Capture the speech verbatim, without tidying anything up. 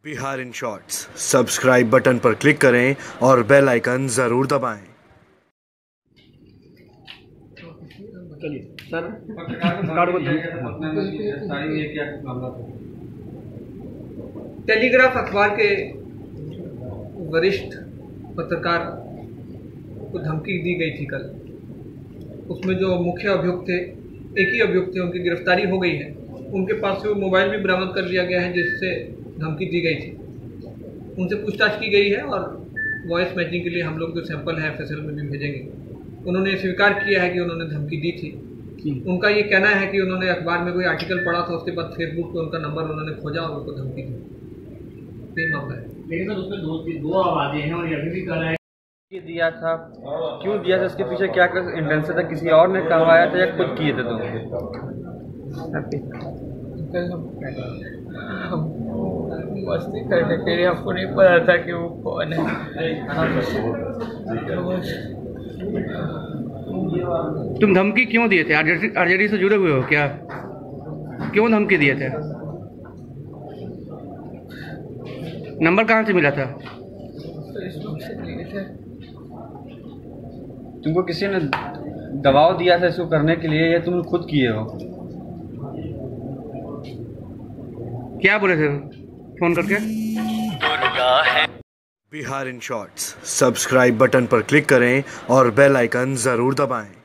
Bihar in shorts subscribe button पर click करें और बेल आइकन ज़रूर दबाएं। चलिए सर, पत्रकार को टेलीग्राफ अखबार के वरिष्ठ पत्रकार को धमकी दी गई थी कल। उसमें जो मुख्य अभियुक्त थे, एक ही अभियुक्त थे, उनकी गिरफ्तारी हो गई है। उनके पास से वो मोबाइल भी बरामद कर लिया गया है जिससे धमकी दी गई थी। उनसे पूछताछ की गई है और वॉइस मैचिंग के लिए हम लोग जो सैंपल है एफ एस एल में भी भेजेंगे। उन्होंने स्वीकार किया है कि उन्होंने धमकी दी थी। उनका ये कहना है कि उन्होंने अखबार में कोई आर्टिकल पढ़ा था, उसके बाद फेसबुक पे उनका नंबर उन्होंने खोजा और उनको धमकी दी। यही मामला है। लेकिन सर उसमें दो दो आवाजें हैं और ये अभी भी कर रहा है दिया था, क्यों दिया था, उसके पीछे क्या इंटेंशन था? किसी और ने करवाया था या खुद किए थे? तुम मस्ती करने के लिए हमको नहीं पता था कि वो कौन है। तुम धमकी क्यों दिए थे? आरजेडी से जुड़े हुए हो क्या? क्यों धमकी दिए थे? नंबर कहाँ से मिला था? तुमको किसी ने दबाव दिया था इसको करने के लिए या तुम खुद किए हो? क्या बोले थे फोन करके? Bihar in shorts subscribe button पर क्लिक करें और बेल आइकन ज़रूर दबाएं।